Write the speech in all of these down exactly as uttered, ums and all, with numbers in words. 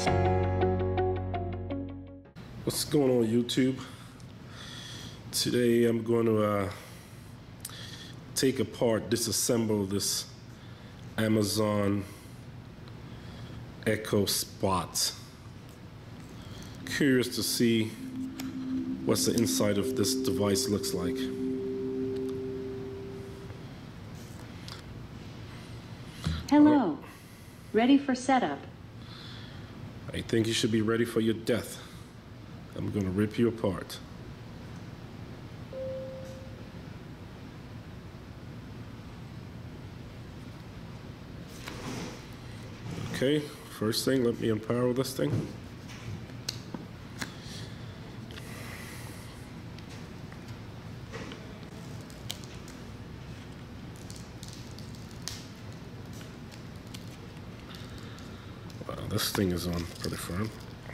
What's going on, YouTube? Today I'm going to uh, take apart, disassemble this Amazon Echo Spot. Curious to see what's the inside of this device looks like. Hello. Ready for setup? I think you should be ready for your death. I'm going to rip you apart. Okay, first thing, let me unpower this thing. Wow, this thing is on pretty firm.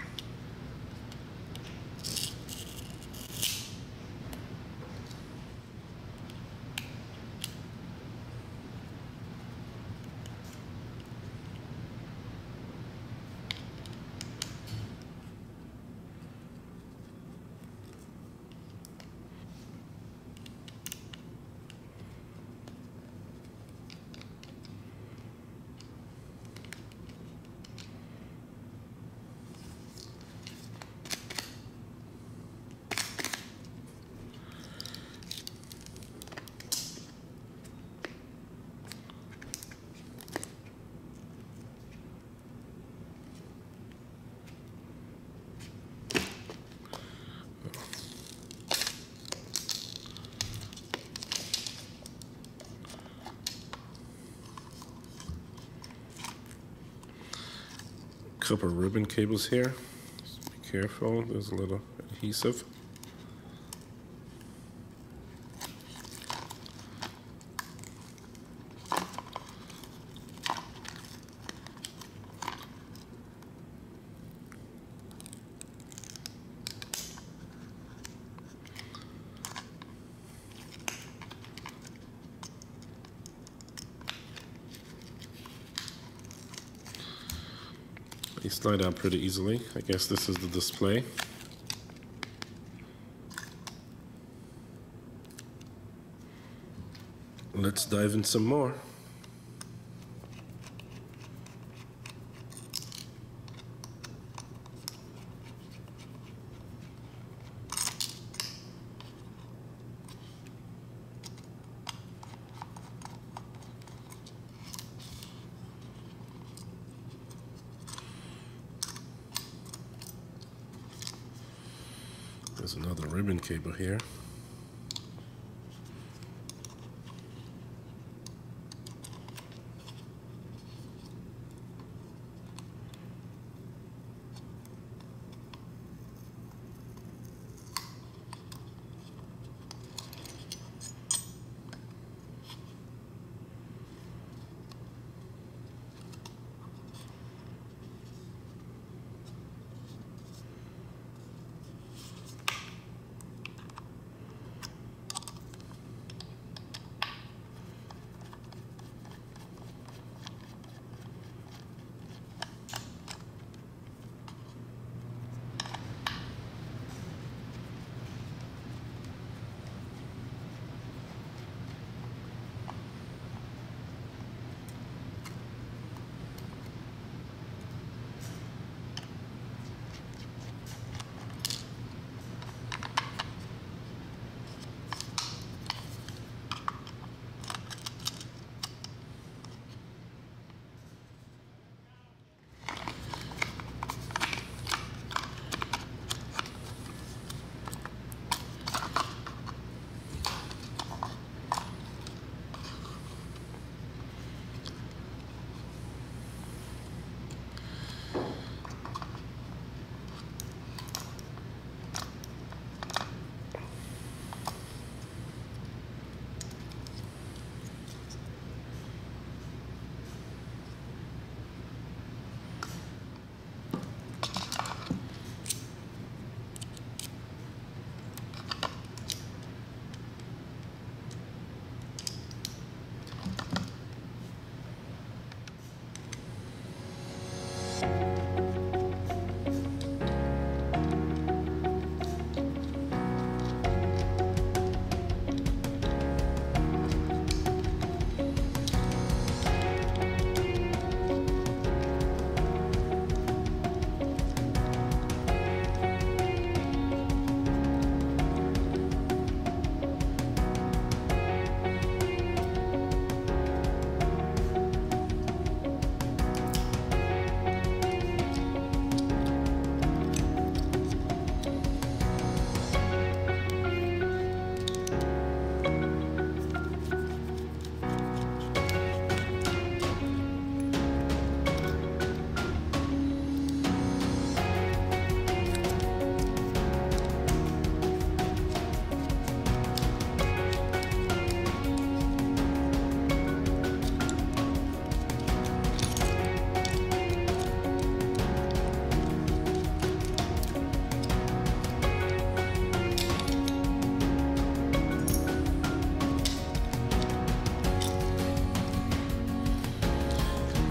Couple of ribbon cables here. Just be careful, there's a little adhesive. They slide out pretty easily. I guess this is the display. Let's dive in some more. There's another ribbon cable here.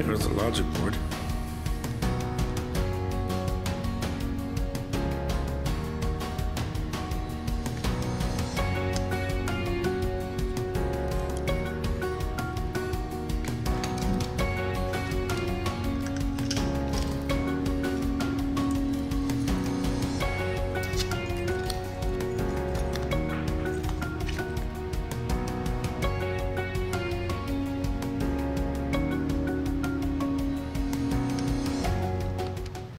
Here's the logic board.